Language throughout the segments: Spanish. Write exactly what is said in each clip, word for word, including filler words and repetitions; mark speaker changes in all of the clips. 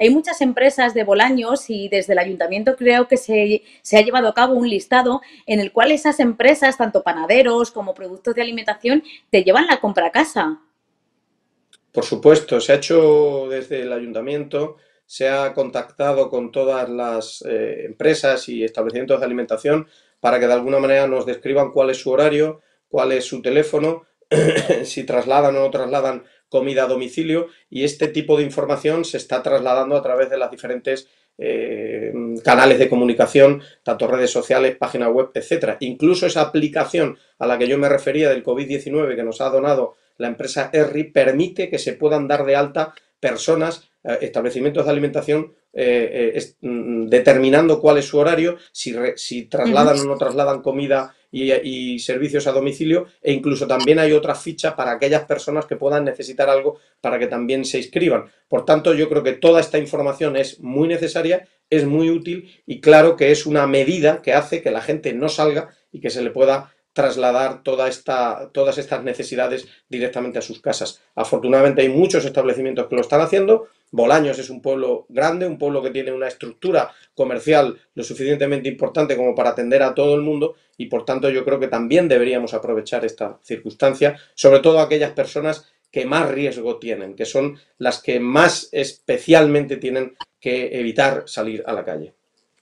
Speaker 1: hay muchas empresas de Bolaños y desde el ayuntamiento creo que se, se ha llevado a cabo un listado en el cual esas empresas, tanto panaderos como productos de alimentación, te llevan la compra a casa.
Speaker 2: Por supuesto, se ha hecho desde el ayuntamiento, se ha contactado con todas las eh, empresas y establecimientos de alimentación para que de alguna manera nos describan cuál es su horario, cuál es su teléfono, si trasladan o no trasladan comida a domicilio, y este tipo de información se está trasladando a través de las diferentes eh, canales de comunicación, tanto redes sociales, página web, etcétera. Incluso esa aplicación a la que yo me refería del COVID diecinueve que nos ha donado la empresa Erri, permite que se puedan dar de alta personas, eh, establecimientos de alimentación, eh, eh, es, mm, determinando cuál es su horario, si, re, si trasladan uh-huh. o no trasladan comida y, y servicios a domicilio, e incluso también hay otra ficha para aquellas personas que puedan necesitar algo para que también se inscriban. Por tanto, yo creo que toda esta información es muy necesaria, es muy útil y claro que es una medida que hace que la gente no salga y que se le pueda trasladar toda esta, todas estas necesidades directamente a sus casas. Afortunadamente hay muchos establecimientos que lo están haciendo. Bolaños es un pueblo grande, un pueblo que tiene una estructura comercial lo suficientemente importante como para atender a todo el mundo y por tanto yo creo que también deberíamos aprovechar esta circunstancia, sobre todo aquellas personas que más riesgo tienen, que son las que más especialmente tienen que evitar salir a la calle.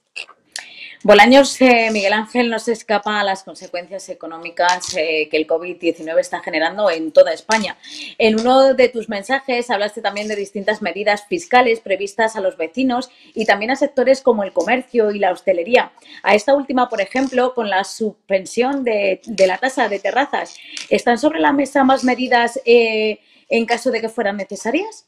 Speaker 1: Bolaños, eh, Miguel Ángel, no se escapa a las consecuencias económicas eh, que el COVID diecinueve está generando en toda España. En uno de tus mensajes hablaste también de distintas medidas fiscales previstas a los vecinos y también a sectores como el comercio y la hostelería. A esta última, por ejemplo, con la suspensión de, de la tasa de terrazas, ¿están sobre la mesa más medidas eh, en caso de que fueran necesarias?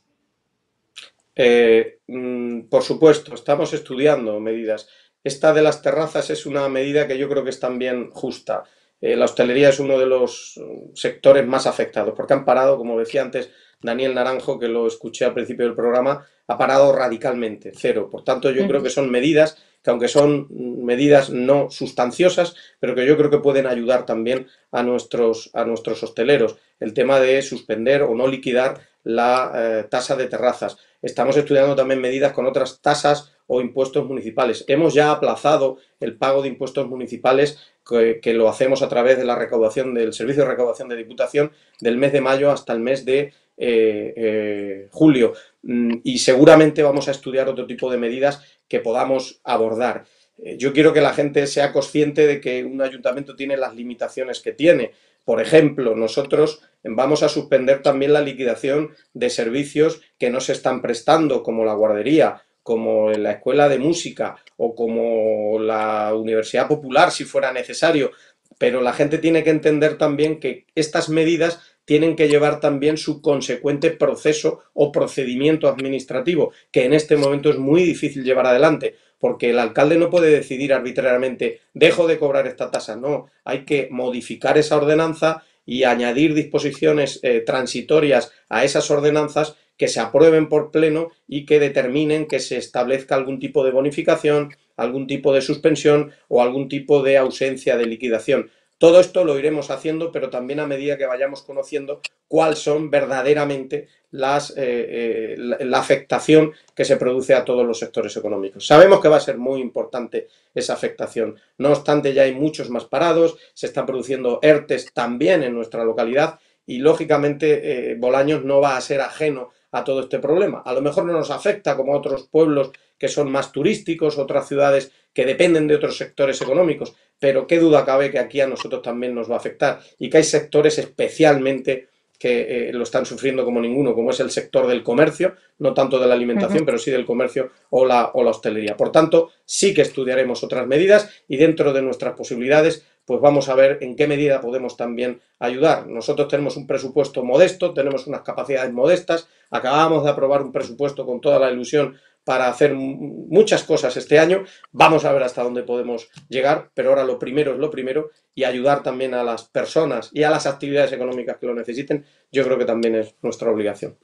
Speaker 2: Eh, por supuesto, estamos estudiando medidas. Esta de las terrazas es una medida que yo creo que es también justa. Eh, la hostelería es uno de los sectores más afectados, porque han parado, como decía antes Daniel Naranjo, que lo escuché al principio del programa, ha parado radicalmente, cero. Por tanto, yo creo que son medidas que, aunque son medidas no sustanciosas, pero que yo creo que pueden ayudar también a nuestros, a nuestros hosteleros. El tema de suspender o no liquidar la eh, tasa de terrazas. Estamos estudiando también medidas con otras tasas o impuestos municipales. Hemos ya aplazado el pago de impuestos municipales que, que lo hacemos a través de la recaudación del Servicio de Recaudación de Diputación del mes de mayo hasta el mes de eh, eh, julio. Y seguramente vamos a estudiar otro tipo de medidas que podamos abordar. Yo quiero que la gente sea consciente de que un ayuntamiento tiene las limitaciones que tiene. Por ejemplo, nosotros vamos a suspender también la liquidación de servicios que no se están prestando, como la guardería, como la escuela de música o como la universidad popular, si fuera necesario. Pero la gente tiene que entender también que estas medidas tienen que llevar también su consecuente proceso o procedimiento administrativo, que en este momento es muy difícil llevar adelante, porque el alcalde no puede decidir arbitrariamente, dejo de cobrar esta tasa, no, hay que modificar esa ordenanza y añadir disposiciones eh, transitorias a esas ordenanzas que se aprueben por pleno y que determinen que se establezca algún tipo de bonificación, algún tipo de suspensión o algún tipo de ausencia de liquidación. Todo esto lo iremos haciendo, pero también a medida que vayamos conociendo cuáles son verdaderamente las, eh, eh, la, la afectación que se produce a todos los sectores económicos. Sabemos que va a ser muy importante esa afectación. No obstante, ya hay muchos más parados, se están produciendo ERTES también en nuestra localidad y, lógicamente, eh, Bolaños no va a ser ajeno a todo este problema. A lo mejor no nos afecta como a otros pueblos que son más turísticos, otras ciudades que dependen de otros sectores económicos, pero qué duda cabe que aquí a nosotros también nos va a afectar y que hay sectores especialmente que eh, lo están sufriendo como ninguno, como es el sector del comercio, no tanto de la alimentación, uh-huh. pero sí del comercio o la, o la hostelería. Por tanto, sí que estudiaremos otras medidas y dentro de nuestras posibilidades, pues vamos a ver en qué medida podemos también ayudar. Nosotros tenemos un presupuesto modesto, tenemos unas capacidades modestas, acabamos de aprobar un presupuesto con toda la ilusión para hacer muchas cosas este año, vamos a ver hasta dónde podemos llegar, pero ahora lo primero es lo primero y ayudar también a las personas y a las actividades económicas que lo necesiten, yo creo que también es nuestra obligación.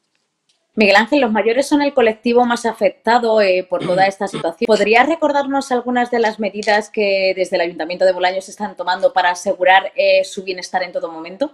Speaker 1: Miguel Ángel, los mayores son el colectivo más afectado eh, por toda esta situación. ¿Podrías recordarnos algunas de las medidas que desde el Ayuntamiento de Bolaños están tomando para asegurar eh, su bienestar en todo momento?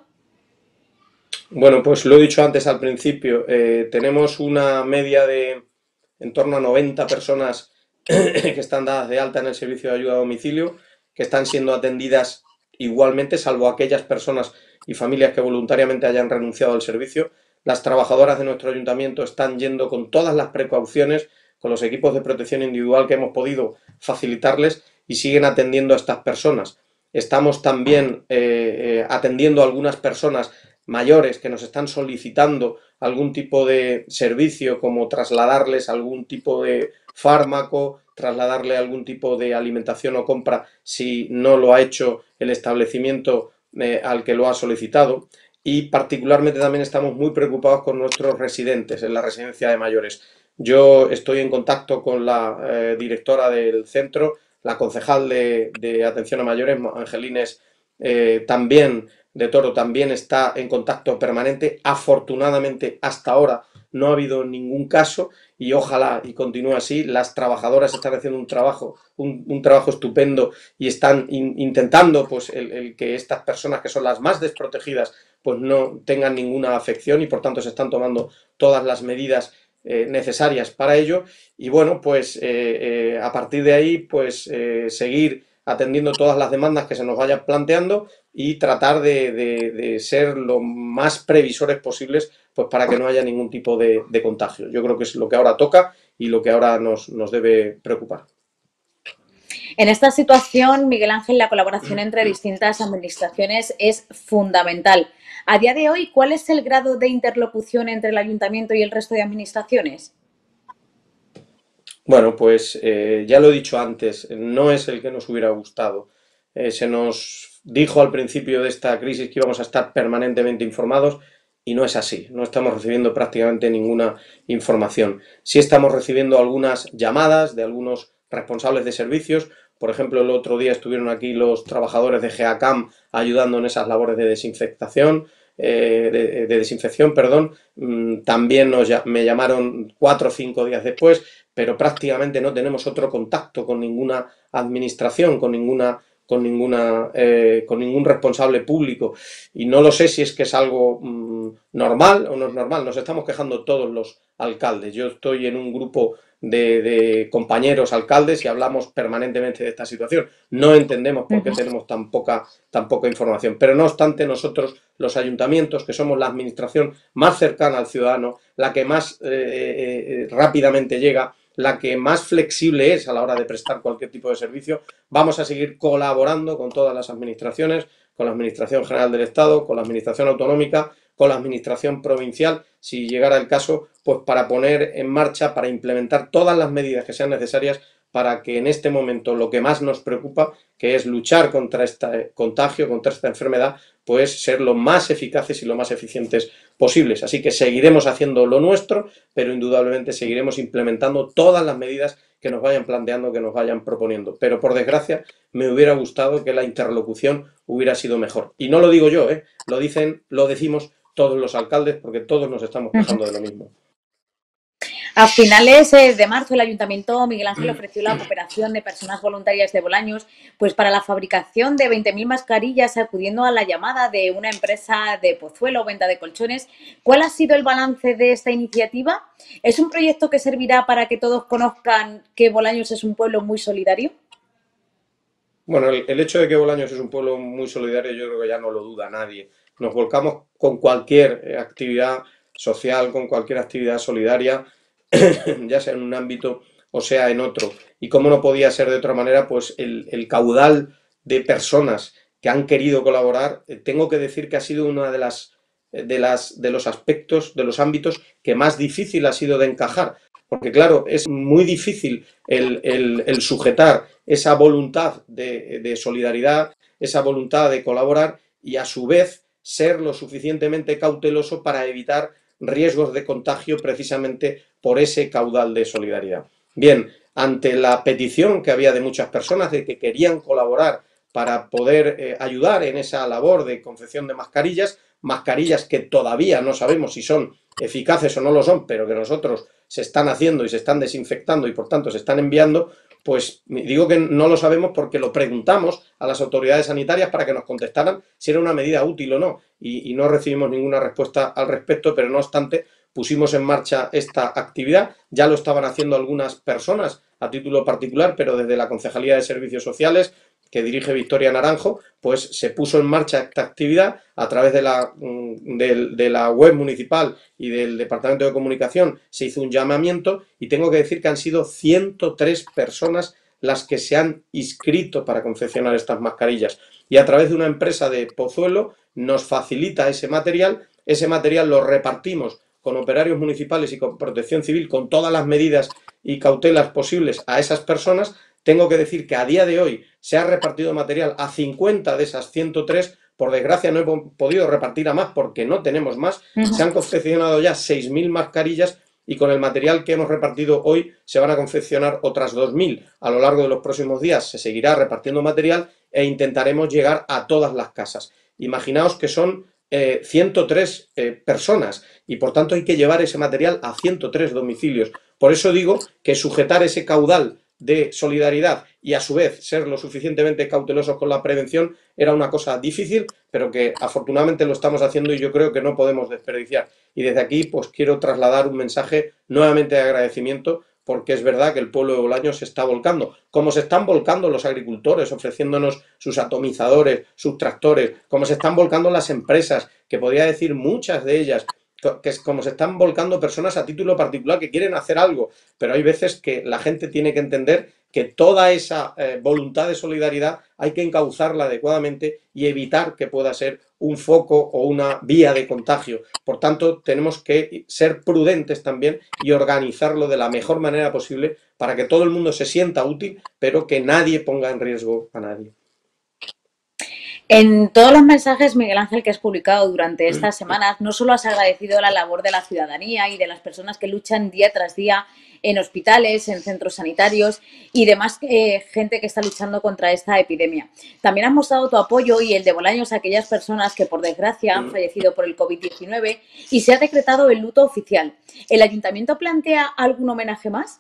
Speaker 2: Bueno, pues lo he dicho antes al principio, eh, tenemos una media de en torno a noventa personas que están dadas de alta en el servicio de ayuda a domicilio, que están siendo atendidas igualmente, salvo aquellas personas y familias que voluntariamente hayan renunciado al servicio. Las trabajadoras de nuestro ayuntamiento están yendo con todas las precauciones, con los equipos de protección individual que hemos podido facilitarles, y siguen atendiendo a estas personas. Estamos también eh, eh, atendiendo a algunas personas mayores que nos están solicitando algún tipo de servicio, como trasladarles algún tipo de fármaco, trasladarle algún tipo de alimentación o compra si no lo ha hecho el establecimiento eh, al que lo ha solicitado. Y particularmente también estamos muy preocupados con nuestros residentes en la residencia de mayores. Yo estoy en contacto con la eh, directora del centro, la concejal de, de atención a mayores, Angelines, eh, también de Toro, también está en contacto permanente. Afortunadamente, hasta ahora no ha habido ningún caso y ojalá y continúe así. Las trabajadoras están haciendo un trabajo, un, un trabajo estupendo y están in, intentando pues, el, el que estas personas, que son las más desprotegidas, pues no tengan ninguna afección, y por tanto se están tomando todas las medidas eh, necesarias para ello. Y bueno, pues eh, eh, a partir de ahí, pues eh, seguir atendiendo todas las demandas que se nos vayan planteando y tratar de, de, de ser lo más previsores posibles, pues para que no haya ningún tipo de, de contagio. Yo creo que es lo que ahora toca y lo que ahora nos, nos debe preocupar.
Speaker 1: En esta situación, Miguel Ángel, la colaboración entre distintas administraciones es fundamental. A día de hoy, ¿cuál es el grado de interlocución entre el ayuntamiento y el resto de administraciones?
Speaker 2: Bueno, pues eh, ya lo he dicho antes, no es el que nos hubiera gustado. Eh, se nos dijo al principio de esta crisis que íbamos a estar permanentemente informados y no es así. No estamos recibiendo prácticamente ninguna información. Sí estamos recibiendo algunas llamadas de algunos responsables de servicios. Por ejemplo, el otro día estuvieron aquí los trabajadores de GEACAM ayudando en esas labores de desinfectación. Eh, de, de desinfección, perdón. También nos, me llamaron cuatro o cinco días después, pero prácticamente no tenemos otro contacto con ninguna administración, con ninguna, con ninguna, eh, con ningún responsable público, y no lo sé si es que es algo mmm, normal o no es normal. Nos estamos quejando todos los alcaldes. Yo estoy en un grupo de, de compañeros alcaldes y hablamos permanentemente de esta situación. No entendemos por qué uh-huh. tenemos tan poca, tan poca información, pero no obstante, nosotros, los ayuntamientos, que somos la administración más cercana al ciudadano, la que más eh, eh, rápidamente llega, la que más flexible es a la hora de prestar cualquier tipo de servicio, vamos a seguir colaborando con todas las administraciones, con la Administración General del Estado, con la Administración Autonómica, con la Administración Provincial, si llegara el caso, pues para poner en marcha, para implementar todas las medidas que sean necesarias para que en este momento lo que más nos preocupa, que es luchar contra este contagio, contra esta enfermedad, pues ser lo más eficaces y lo más eficientes posibles. Así que seguiremos haciendo lo nuestro, pero indudablemente seguiremos implementando todas las medidas que nos vayan planteando, que nos vayan proponiendo. Pero por desgracia me hubiera gustado que la interlocución hubiera sido mejor. Y no lo digo yo, ¿eh? Lo dicen, lo decimos todos los alcaldes, porque todos nos estamos quejando de lo mismo.
Speaker 1: A finales de marzo, el Ayuntamiento Miguel Ángel ofreció la cooperación de personas voluntarias de Bolaños pues para la fabricación de veinte mil mascarillas, acudiendo a la llamada de una empresa de Pozuelo, venta de colchones. ¿Cuál ha sido el balance de esta iniciativa? ¿Es un proyecto que servirá para que todos conozcan que Bolaños es un pueblo muy solidario?
Speaker 2: Bueno, el, el hecho de que Bolaños es un pueblo muy solidario, yo creo que ya no lo duda nadie. Nos volcamos con cualquier actividad social, con cualquier actividad solidaria, ya sea en un ámbito o sea en otro. Y como no podía ser de otra manera, pues el, el caudal de personas que han querido colaborar, eh, tengo que decir que ha sido uno de, las, de, las, de los aspectos, de los ámbitos que más difícil ha sido de encajar. Porque claro, es muy difícil el, el, el sujetar esa voluntad de, de solidaridad, esa voluntad de colaborar y a su vez ser lo suficientemente cauteloso para evitar riesgos de contagio precisamente por ese caudal de solidaridad. Bien, ante la petición que había de muchas personas de que querían colaborar para poder eh, ayudar en esa labor de confección de mascarillas, mascarillas que todavía no sabemos si son eficaces o no lo son, pero que nosotros se están haciendo y se están desinfectando y por tanto se están enviando, pues digo que no lo sabemos porque lo preguntamos a las autoridades sanitarias para que nos contestaran si era una medida útil o no, y, y no recibimos ninguna respuesta al respecto, pero no obstante, pusimos en marcha esta actividad. Ya lo estaban haciendo algunas personas a título particular, pero desde la Concejalía de Servicios Sociales, que dirige Victoria Naranjo, pues se puso en marcha esta actividad a través de la, de, de la web municipal y del Departamento de Comunicación. Se hizo un llamamiento y tengo que decir que han sido ciento tres personas las que se han inscrito para confeccionar estas mascarillas. Y a través de una empresa de Pozuelo nos facilita ese material. Ese material lo repartimos con operarios municipales y con Protección Civil, con todas las medidas y cautelas posibles a esas personas. Tengo que decir que a día de hoy se ha repartido material a cincuenta de esas ciento tres. Por desgracia no he podido repartir a más porque no tenemos más. Se han confeccionado ya seis mil mascarillas y con el material que hemos repartido hoy se van a confeccionar otras dos mil. A lo largo de los próximos días se seguirá repartiendo material e intentaremos llegar a todas las casas. Imaginaos que son eh, ciento tres eh, personas y por tanto hay que llevar ese material a ciento tres domicilios. Por eso digo que sujetar ese caudal de solidaridad y a su vez ser lo suficientemente cautelosos con la prevención era una cosa difícil, pero que afortunadamente lo estamos haciendo y yo creo que no podemos desperdiciar. Y desde aquí pues quiero trasladar un mensaje nuevamente de agradecimiento, porque es verdad que el pueblo de Bolaños se está volcando, como se están volcando los agricultores ofreciéndonos sus atomizadores, sus tractores, como se están volcando las empresas, que podría decir muchas de ellas, que es como se están volcando personas a título particular que quieren hacer algo, pero hay veces que la gente tiene que entender que toda esa eh, voluntad de solidaridad hay que encauzarla adecuadamente y evitar que pueda ser un foco o una vía de contagio. Por tanto, tenemos que ser prudentes también y organizarlo de la mejor manera posible para que todo el mundo se sienta útil, pero que nadie ponga en riesgo a nadie.
Speaker 1: En todos los mensajes, Miguel Ángel, que has publicado durante estas semanas, no solo has agradecido la labor de la ciudadanía y de las personas que luchan día tras día en hospitales, en centros sanitarios y demás eh, gente que está luchando contra esta epidemia. También has mostrado tu apoyo y el de Bolaños a aquellas personas que, por desgracia, han fallecido por el COVID diecinueve y se ha decretado el luto oficial. ¿El Ayuntamiento plantea algún homenaje más?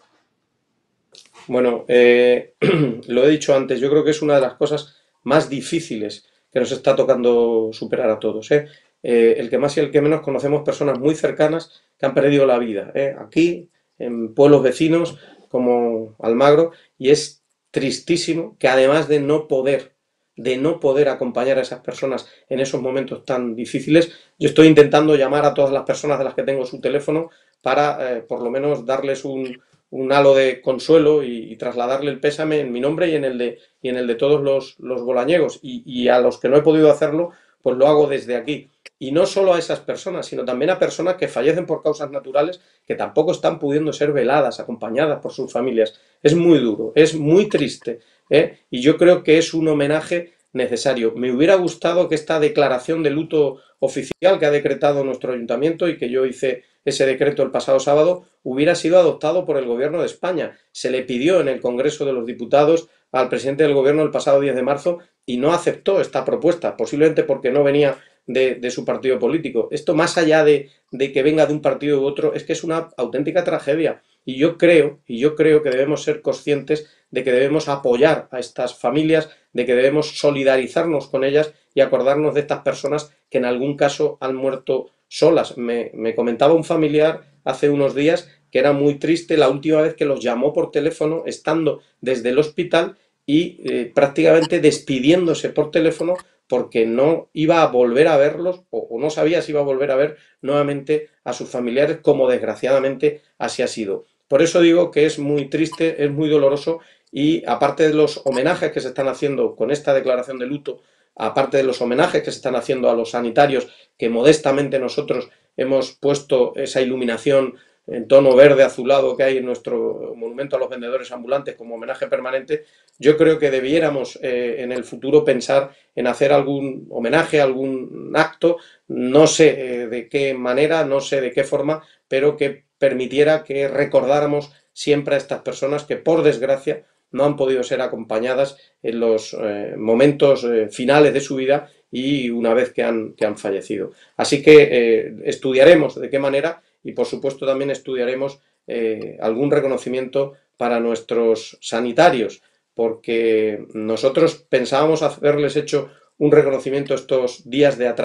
Speaker 2: Bueno, eh, lo he dicho antes, yo creo que es una de las cosas más difíciles que nos está tocando superar a todos. ¿eh? Eh, el que más y el que menos conocemos personas muy cercanas que han perdido la vida, ¿eh? aquí, en pueblos vecinos como Almagro, y es tristísimo que además de no poder, de no poder acompañar a esas personas en esos momentos tan difíciles, yo estoy intentando llamar a todas las personas de las que tengo su teléfono para eh, por lo menos darles un, un halo de consuelo y, y trasladarle el pésame en mi nombre y en el de, y en el de todos los, los bolañegos. Y, y a los que no he podido hacerlo, pues lo hago desde aquí. Y no solo a esas personas, sino también a personas que fallecen por causas naturales, que tampoco están pudiendo ser veladas, acompañadas por sus familias. Es muy duro, es muy triste, ¿eh? Y yo creo que es un homenaje necesario. Me hubiera gustado que esta declaración de luto oficial que ha decretado nuestro ayuntamiento y que yo hice ese decreto el pasado sábado hubiera sido adoptado por el Gobierno de España. Se le pidió en el Congreso de los Diputados al presidente del Gobierno el pasado diez de marzo y no aceptó esta propuesta, posiblemente porque no venía de, de su partido político. Esto, más allá de, de que venga de un partido u otro, es que es una auténtica tragedia. Y yo creo, y yo creo que debemos ser conscientes de que debemos apoyar a estas familias, de que debemos solidarizarnos con ellas y acordarnos de estas personas que en algún caso han muerto solas. Me, me comentaba un familiar hace unos días que era muy triste la última vez que los llamó por teléfono estando desde el hospital y eh, prácticamente despidiéndose por teléfono porque no iba a volver a verlos o, o no sabía si iba a volver a ver nuevamente a sus familiares, como desgraciadamente así ha sido. Por eso digo que es muy triste, es muy doloroso y aparte de los homenajes que se están haciendo con esta declaración de luto, aparte de los homenajes que se están haciendo a los sanitarios, que modestamente nosotros hemos puesto esa iluminación en tono verde azulado que hay en nuestro monumento a los vendedores ambulantes como homenaje permanente, yo creo que debiéramos eh, en el futuro pensar en hacer algún homenaje, algún acto, no sé eh, de qué manera, no sé de qué forma, pero que permitiera que recordáramos siempre a estas personas que por desgracia no han podido ser acompañadas en los eh, momentos eh, finales de su vida y una vez que han, que han fallecido. Así que eh, estudiaremos de qué manera y por supuesto también estudiaremos eh, algún reconocimiento para nuestros sanitarios, porque nosotros pensábamos haberles hecho un reconocimiento estos días de atrás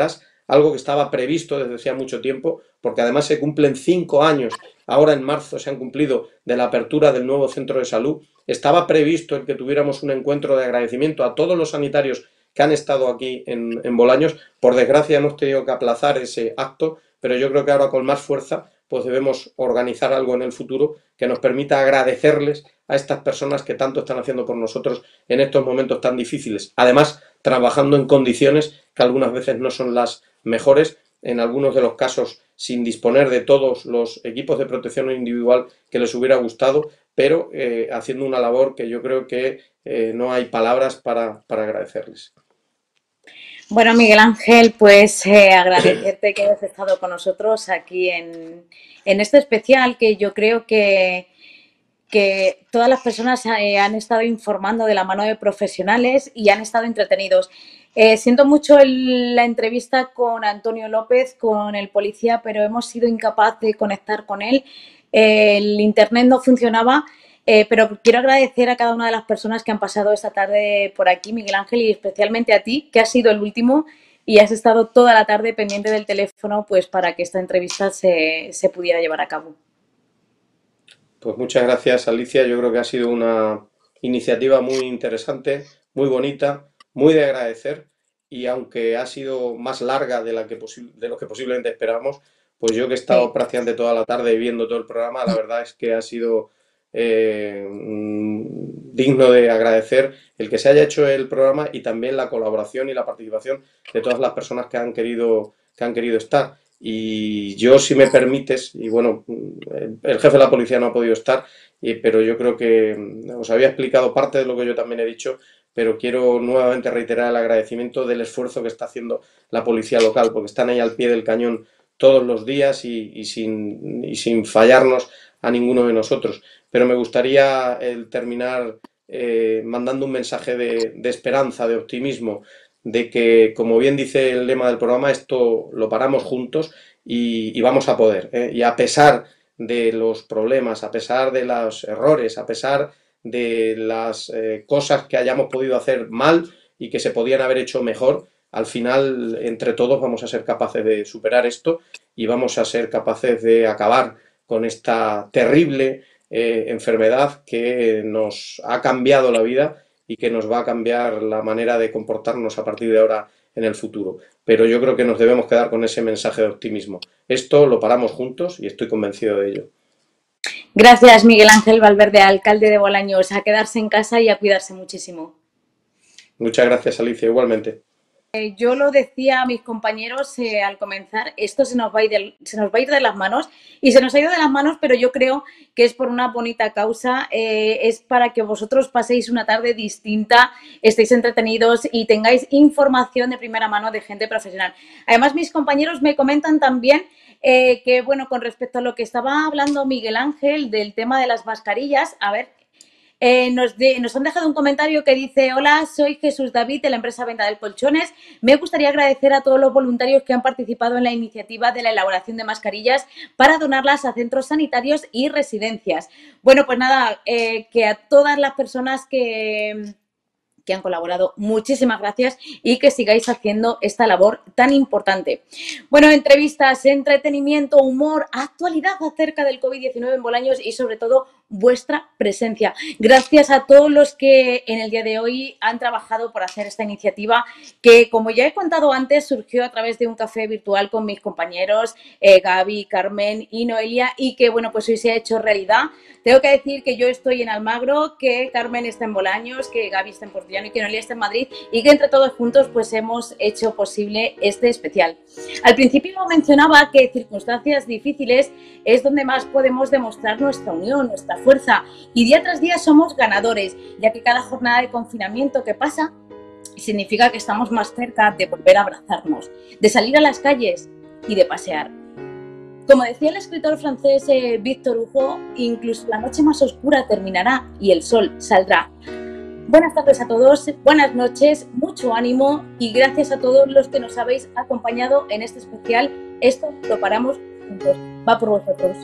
Speaker 2: algo que estaba previsto desde hacía mucho tiempo, porque además se cumplen cinco años, ahora en marzo se han cumplido, de la apertura del nuevo centro de salud. Estaba previsto el que tuviéramos un encuentro de agradecimiento a todos los sanitarios que han estado aquí en, en Bolaños. Por desgracia hemos tenido que aplazar ese acto, pero yo creo que ahora con más fuerza pues debemos organizar algo en el futuro que nos permita agradecerles a estas personas que tanto están haciendo por nosotros en estos momentos tan difíciles. Además, trabajando en condiciones que algunas veces no son las mejores, en algunos de los casos sin disponer de todos los equipos de protección individual que les hubiera gustado, pero eh, haciendo una labor que yo creo que eh, no hay palabras para, para agradecerles.
Speaker 1: Bueno, Miguel Ángel, pues eh, agradecerte que hayas estado con nosotros aquí en, en este especial, que yo creo que, que todas las personas eh, han estado informando de la mano de profesionales y han estado entretenidos. Eh, siento mucho el, la entrevista con Antonio López, con el policía, pero hemos sido incapaces de conectar con él. Eh, el internet no funcionaba. Eh, pero quiero agradecer a cada una de las personas que han pasado esta tarde por aquí, Miguel Ángel, y especialmente a ti, que has sido el último y has estado toda la tarde pendiente del teléfono pues para que esta entrevista se, se pudiera llevar a cabo.
Speaker 2: Pues muchas gracias, Alicia. Yo creo que ha sido una iniciativa muy interesante, muy bonita, muy de agradecer, y aunque ha sido más larga de, la que de lo que posiblemente esperábamos, pues yo que he estado sí. prácticamente toda la tarde viendo todo el programa, la verdad es que ha sido Eh, digno de agradecer el que se haya hecho el programa y también la colaboración y la participación de todas las personas que han querido, que han querido estar. Y yo, si me permites, y bueno, el jefe de la policía no ha podido estar, pero yo creo que os había explicado parte de lo que yo también he dicho, pero quiero nuevamente reiterar el agradecimiento del esfuerzo que está haciendo la policía local, porque están ahí al pie del cañón todos los días y, y, sin, y sin fallarnos a ninguno de nosotros. Pero me gustaría el terminar eh, mandando un mensaje de, de esperanza, de optimismo, de que, como bien dice el lema del programa, esto lo paramos juntos y, y vamos a poder. ¿eh? Y a pesar de los problemas, a pesar de los errores, a pesar de las eh, cosas que hayamos podido hacer mal y que se podían haber hecho mejor, al final, entre todos, vamos a ser capaces de superar esto y vamos a ser capaces de acabar con esta terrible eh, enfermedad que nos ha cambiado la vida y que nos va a cambiar la manera de comportarnos a partir de ahora en el futuro. Pero yo creo que nos debemos quedar con ese mensaje de optimismo. Esto lo paramos juntos y estoy convencido de ello.
Speaker 1: Gracias, Miguel Ángel Valverde, alcalde de Bolaños. A quedarse en casa y a cuidarse muchísimo.
Speaker 2: Muchas gracias, Alicia, igualmente.
Speaker 1: Eh, yo lo decía a mis compañeros eh, al comenzar, esto se nos, va a ir de, se nos va a ir de las manos y se nos ha ido de las manos, pero yo creo que es por una bonita causa, eh, es para que vosotros paséis una tarde distinta, estéis entretenidos y tengáis información de primera mano de gente profesional. Además, mis compañeros me comentan también eh, que, bueno, con respecto a lo que estaba hablando Miguel Ángel del tema de las mascarillas, a ver... Eh, nos, de, nos han dejado un comentario que dice: hola, soy Jesús David de la empresa Venta de Colchones. Me gustaría agradecer a todos los voluntarios que han participado en la iniciativa de la elaboración de mascarillas para donarlas a centros sanitarios y residencias. Bueno, pues nada, eh, que a todas las personas que... que han colaborado, muchísimas gracias y que sigáis haciendo esta labor tan importante. Bueno, entrevistas, entretenimiento, humor, actualidad acerca del COVID diecinueve en Bolaños y sobre todo vuestra presencia. Gracias a todos los que en el día de hoy han trabajado por hacer esta iniciativa que, como ya he contado antes, surgió a través de un café virtual con mis compañeros eh, Gaby, Carmen y Noelia y que, bueno, pues hoy se ha hecho realidad. Tengo que decir que yo estoy en Almagro, que Carmen está en Bolaños, que Gaby está en Portillano y que Noelia está en Madrid y que entre todos juntos pues hemos hecho posible este especial. Al principio mencionaba que circunstancias difíciles es donde más podemos demostrar nuestra unión, nuestra fuerza y día tras día somos ganadores, ya que cada jornada de confinamiento que pasa significa que estamos más cerca de volver a abrazarnos, de salir a las calles y de pasear. Como decía el escritor francés eh, Victor Hugo, incluso la noche más oscura terminará y el sol saldrá. Buenas tardes a todos, buenas noches, mucho ánimo y gracias a todos los que nos habéis acompañado en este especial. Esto lo paramos juntos. Va por vosotros.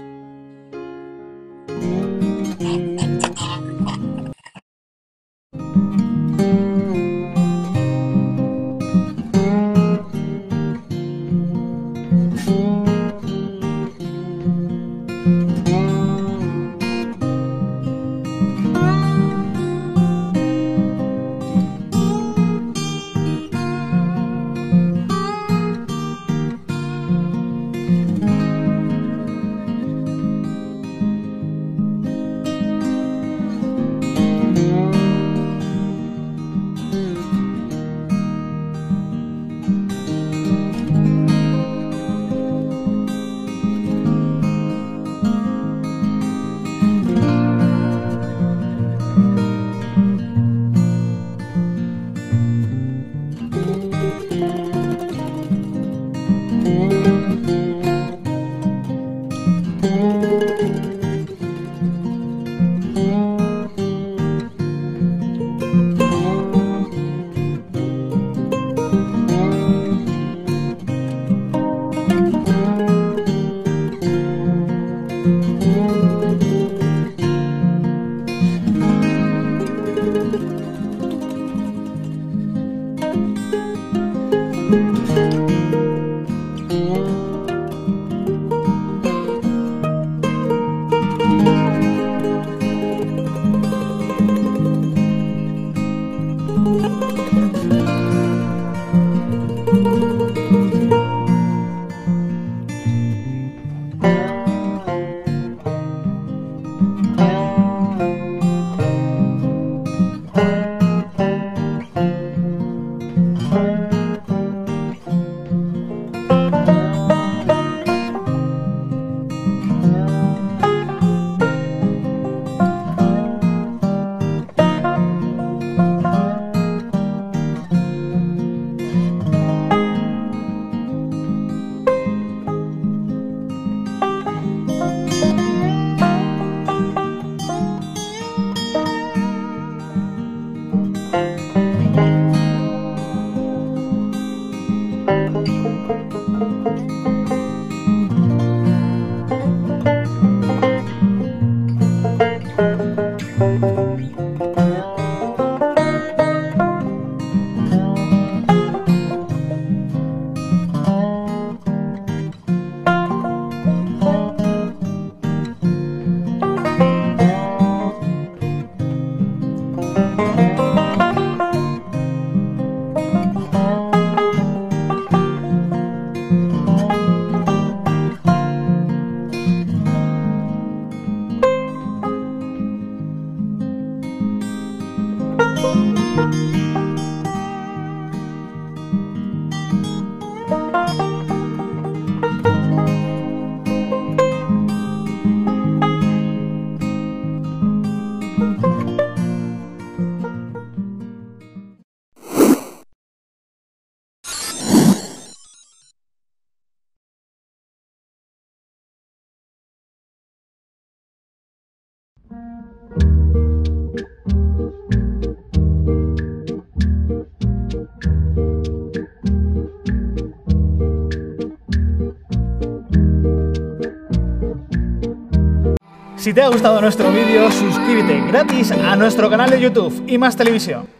Speaker 3: Si te ha gustado nuestro vídeo, suscríbete gratis a nuestro canal de YouTube, Y Más Televisión.